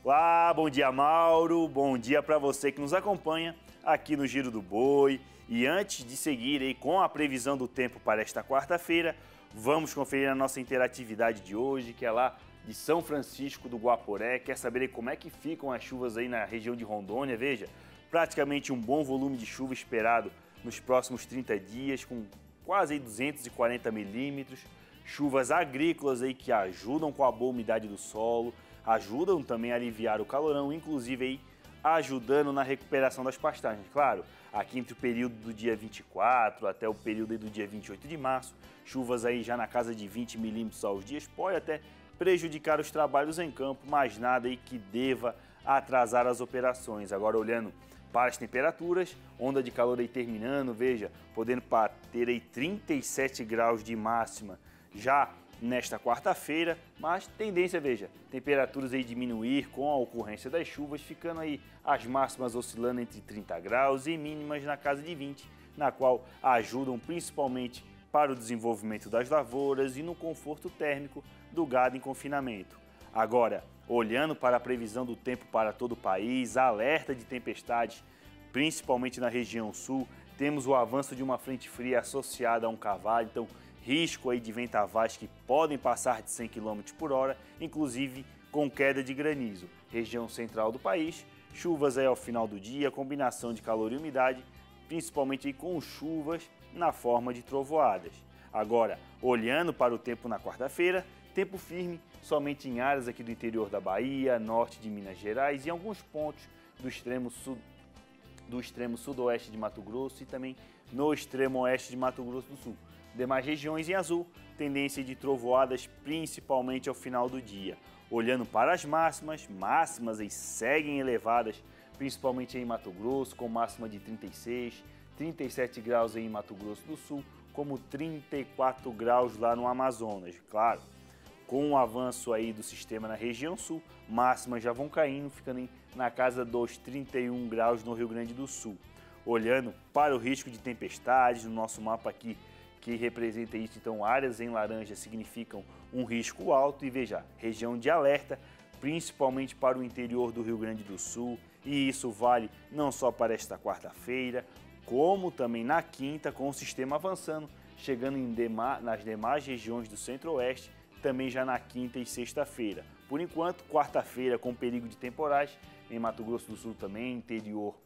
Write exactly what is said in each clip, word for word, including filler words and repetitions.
Olá, bom dia Mauro, bom dia para você que nos acompanha aqui no Giro do Boi. E antes de seguir aí com a previsão do tempo para esta quarta-feira, vamos conferir a nossa interatividade de hoje, que é lá de São Francisco do Guaporé. Quer saber aí como é que ficam as chuvas aí na região de Rondônia? Veja, praticamente um bom volume de chuva esperado nos próximos trinta dias, com quase aí duzentos e quarenta milímetros. Chuvas agrícolas aí que ajudam com a boa umidade do solo, ajudam também a aliviar o calorão, inclusive aí ajudando na recuperação das pastagens. Claro, aqui entre o período do dia vinte e quatro até o período aí do dia vinte e oito de março, chuvas aí já na casa de vinte milímetros aos dias, pode até prejudicar os trabalhos em campo, mas nada aí que deva atrasar as operações. Agora olhando para as temperaturas, onda de calor aí terminando, veja, podendo bater aí trinta e sete graus de máxima já nesta quarta-feira, mas tendência, veja, temperaturas aí diminuir com a ocorrência das chuvas, ficando aí as máximas oscilando entre trinta graus e mínimas na casa de vinte, na qual ajudam principalmente para o desenvolvimento das lavouras e no conforto térmico do gado em confinamento. Agora, olhando para a previsão do tempo para todo o país, alerta de tempestades, principalmente na região sul, temos o avanço de uma frente fria associada a um cavalo, então risco aí de vendavais que podem passar de cem quilômetros por hora, inclusive com queda de granizo. Região central do país, chuvas aí ao final do dia, combinação de calor e umidade, principalmente aí com chuvas na forma de trovoadas. Agora, olhando para o tempo na quarta-feira, tempo firme somente em áreas aqui do interior da Bahia, norte de Minas Gerais e alguns pontos do extremo sul, do extremo sudoeste de Mato Grosso e também no extremo oeste de Mato Grosso do Sul. Demais regiões em azul, tendência de trovoadas principalmente ao final do dia. Olhando para as máximas, máximas aí seguem elevadas, principalmente em Mato Grosso, com máxima de trinta e seis, trinta e sete graus em Mato Grosso do Sul, como trinta e quatro graus lá no Amazonas. Claro, com o avanço aí do sistema na região sul, máximas já vão caindo, ficando em, na casa dos trinta e um graus no Rio Grande do Sul. Olhando para o risco de tempestades, no nosso mapa aqui, que representa isso, então áreas em laranja significam um risco alto e veja, região de alerta, principalmente para o interior do Rio Grande do Sul, e isso vale não só para esta quarta-feira, como também na quinta, com o sistema avançando, chegando em dema, nas demais regiões do centro-oeste, também já na quinta e sexta-feira. Por enquanto, quarta-feira com perigo de temporais, em Mato Grosso do Sul também, interior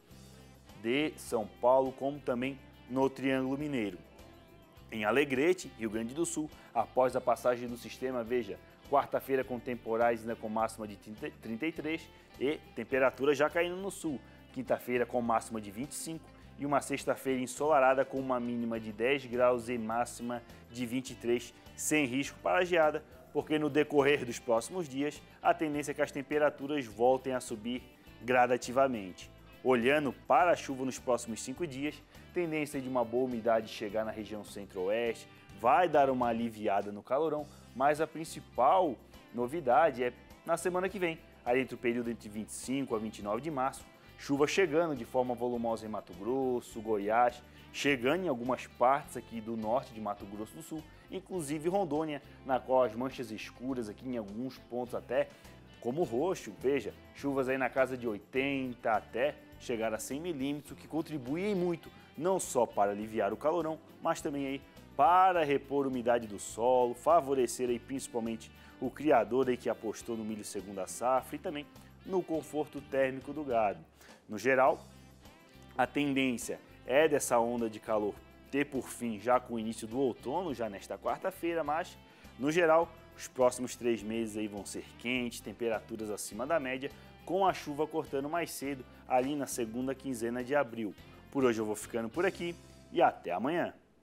de São Paulo, como também no Triângulo Mineiro. Em Alegrete, Rio Grande do Sul, após a passagem do sistema, veja, quarta-feira com temporais ainda com máxima de trinta e três e temperatura já caindo no sul. Quinta-feira com máxima de vinte e cinco e uma sexta-feira ensolarada com uma mínima de dez graus e máxima de vinte e três, sem risco para geada, porque no decorrer dos próximos dias a tendência é que as temperaturas voltem a subir gradativamente. Olhando para a chuva nos próximos cinco dias, tendência de uma boa umidade chegar na região centro-oeste, vai dar uma aliviada no calorão, mas a principal novidade é na semana que vem, ali entre o período entre vinte e cinco a vinte e nove de março, chuva chegando de forma volumosa em Mato Grosso, Goiás, chegando em algumas partes aqui do norte de Mato Grosso do Sul, inclusive Rondônia, na qual as manchas escuras aqui em alguns pontos até como roxo, veja, chuvas aí na casa de oitenta até chegar a cem milímetros, que contribuem muito, não só para aliviar o calorão, mas também aí para repor a umidade do solo, favorecer aí principalmente o criador aí que apostou no milho segunda safra e também no conforto térmico do gado. No geral, a tendência é dessa onda de calor ter por fim já com o início do outono, já nesta quarta-feira, mas no geral os próximos três meses aí vão ser quentes, temperaturas acima da média, com a chuva cortando mais cedo, ali na segunda quinzena de abril. Por hoje eu vou ficando por aqui e até amanhã.